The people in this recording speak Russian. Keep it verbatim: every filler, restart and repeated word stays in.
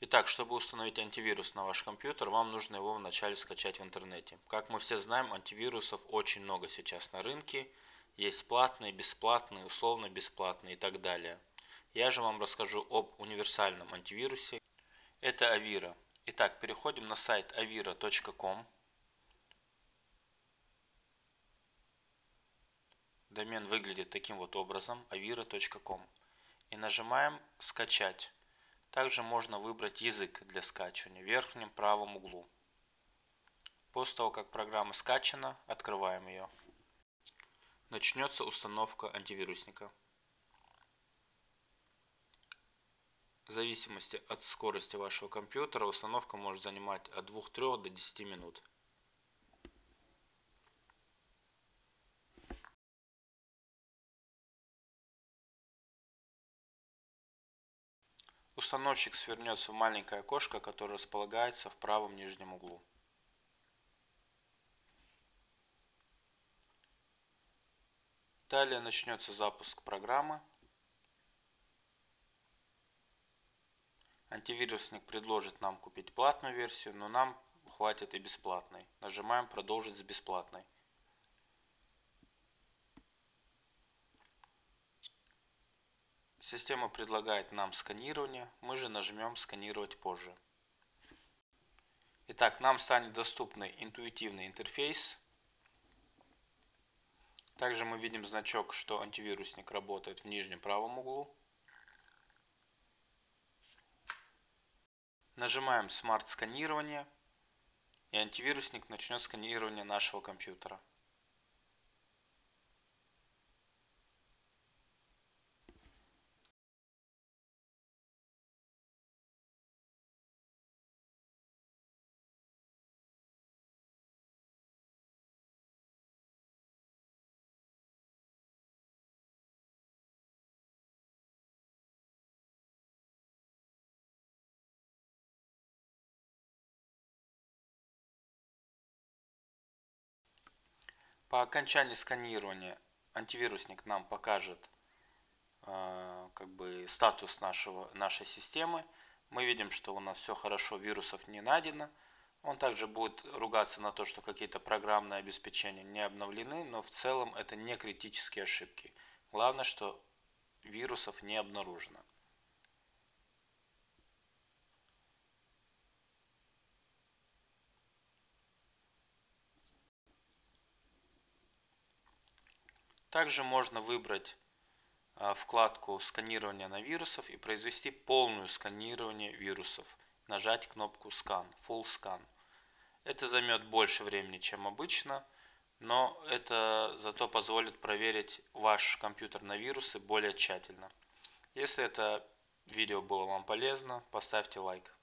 Итак, чтобы установить антивирус на ваш компьютер, вам нужно его вначале скачать в интернете. Как мы все знаем, антивирусов очень много сейчас на рынке. Есть платные, бесплатные, условно бесплатные и так далее. Я же вам расскажу об универсальном антивирусе. Это Avira. Итак, переходим на сайт avira точка ком. Домен выглядит таким вот образом, avira точка ком. И нажимаем «Скачать». Также можно выбрать язык для скачивания в верхнем правом углу. После того, как программа скачана, открываем ее. Начнется установка антивирусника. В зависимости от скорости вашего компьютера установка может занимать от двух-трёх до десяти минут. Установщик свернется в маленькое окошко, которое располагается в правом нижнем углу. Далее начнется запуск программы. Антивирусник предложит нам купить платную версию, но нам хватит и бесплатной. Нажимаем «Продолжить с бесплатной». Система предлагает нам сканирование, мы же нажмем «Сканировать позже». Итак, нам станет доступный интуитивный интерфейс. Также мы видим значок, что антивирусник работает в нижнем правом углу. Нажимаем «Смарт сканирование», и антивирусник начнет сканирование нашего компьютера. По окончании сканирования антивирусник нам покажет э, как бы статус нашего, нашей системы. Мы видим, что у нас все хорошо, вирусов не найдено. Он также будет ругаться на то, что какие-то программные обеспечения не обновлены, но в целом это не критические ошибки. Главное, что вирусов не обнаружено. Также можно выбрать вкладку сканирования на вирусов и произвести полное сканирование вирусов. Нажать кнопку Scan, Full Scan. Это займет больше времени, чем обычно, но это зато позволит проверить ваш компьютер на вирусы более тщательно. Если это видео было вам полезно, поставьте лайк.